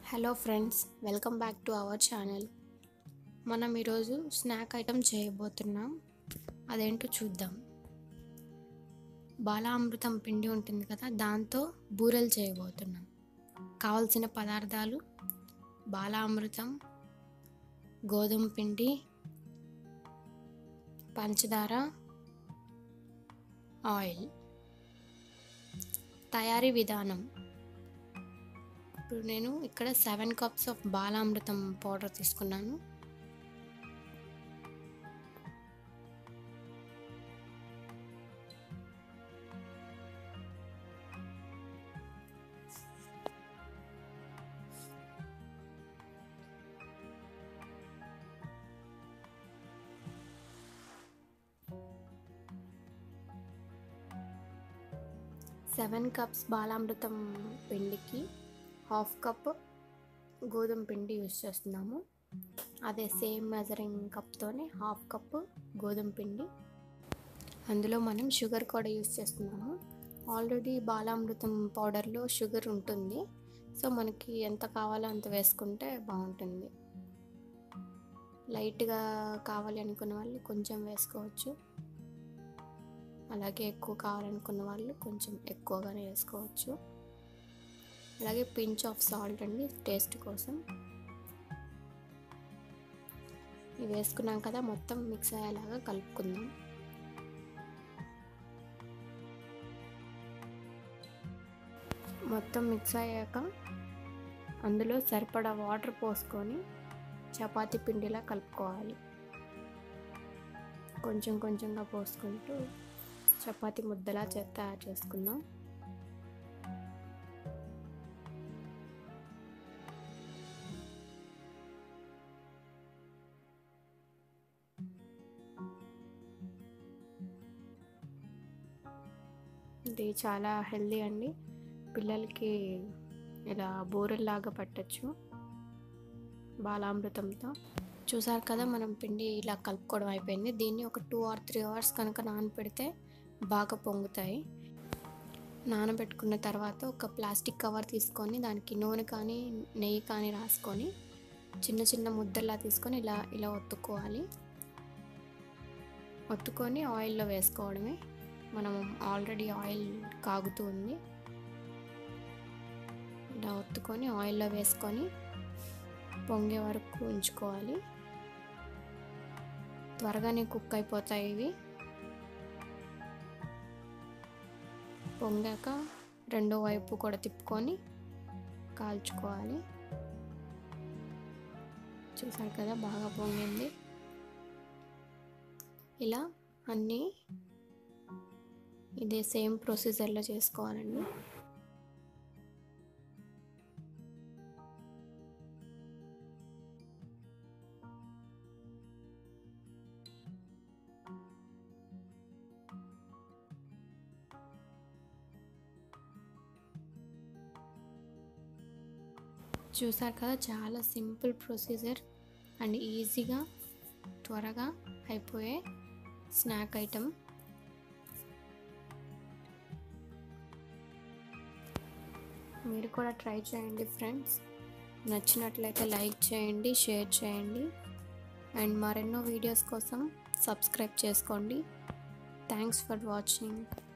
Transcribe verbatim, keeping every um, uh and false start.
Hello friends, welcome back to our channel. మనం ఈరోజు snack item చేయబోతున్నాం. అదేంటో చూద్దాం. బాలామృతం పిండి ఉంటుంది కదా, దాంతో బూరెలు చేయబోతున్నాం. కావలసిన పదార్థాలు: బాలామృతం, గోధుమ పిండి, పంచదార, ఆయిల్. తయారీ విధానం: ఇప్పుడు నేను ఇక్కడ seven cups of Balamrutham powder తీసుకున్నాను. సెవెన్ కప్స్ బాలామృతం పిండికి హాఫ్ కప్ గోధుమ పిండి యూస్ చేస్తున్నాము. అదే సేమ్ మెజరింగ్ కప్తోనే హాఫ్ కప్ గోధుమ పిండి. అందులో మనం షుగర్ కూడా యూస్ చేస్తున్నాము. ఆల్రెడీ బాలామృతం పౌడర్లో షుగర్ ఉంటుంది, సో మనకి ఎంత కావాలో అంత వేసుకుంటే బాగుంటుంది. లైట్గా కావాలి అనుకున్న వాళ్ళు కొంచెం వేసుకోవచ్చు, అలాగే ఎక్కువ కావాలనుకున్న వాళ్ళు కొంచెం ఎక్కువగానే వేసుకోవచ్చు. అలాగే పించ్ ఆఫ్ సాల్ట్ అండి, టేస్ట్ కోసం. ఇవి వేసుకున్నాం కదా, మొత్తం మిక్స్ అయ్యేలాగా కలుపుకుందాం. మొత్తం మిక్స్ అయ్యాక అందులో సరిపడా వాటర్ పోసుకొని చపాతీ పిండిలా కలుపుకోవాలి. కొంచెం కొంచెంగా పోసుకుంటూ చపాతీ ముద్దలా తయారు చేసుకుందాం. ఇది చాలా హెల్దీ అండి. పిల్లలకి ఇలా బూరెల్లాగా పట్టచ్చు బాలామృతంతో. చూసారు కదా, మనం పిండి ఇలా కలుపుకోవడం అయిపోయింది. దీన్ని ఒక టూ ఆర్ త్రీ అవర్స్ కనుక నానబెడితే బాగా పొంగుతాయి. నానబెట్టుకున్న తర్వాత ఒక ప్లాస్టిక్ కవర్ తీసుకొని దానికి నూనె కానీ నెయ్యి కానీ రాసుకొని చిన్న చిన్న ముద్దల్లా తీసుకొని ఇలా ఇలా ఒత్తుకోవాలి. ఒత్తుకొని ఆయిల్లో వేసుకోవడమే. మనం ఆల్రెడీ ఆయిల్ కాగుతూ ఉంది. ఇలా ఒత్తుకొని ఆయిల్లో వేసుకొని పొంగే వరకు ఉంచుకోవాలి. త్వరగానే కుక్ అయిపోతాయి ఇవి. పొంగాక రెండో వైపు కూడా తిప్పుకొని కాల్చుకోవాలి. చూసారు కదా, బాగా పొంగింది. ఇలా అన్నీ ఇదే సేమ్ ప్రొసీజర్లో చేసుకోవాలండి. చూసారు కదా, చాలా సింపుల్ ప్రొసీజర్ అండ్ ఈజీగా త్వరగా అయిపోయే స్నాక్ ఐటమ్. మీరు కూడా ట్రై చేయండి ఫ్రెండ్స్. నచ్చినట్లయితే లైక్ చేయండి, షేర్ చేయండి, అండ్ మరెన్నో వీడియోస్ కోసం సబ్స్క్రైబ్ చేసుకోండి. Thanks for watching.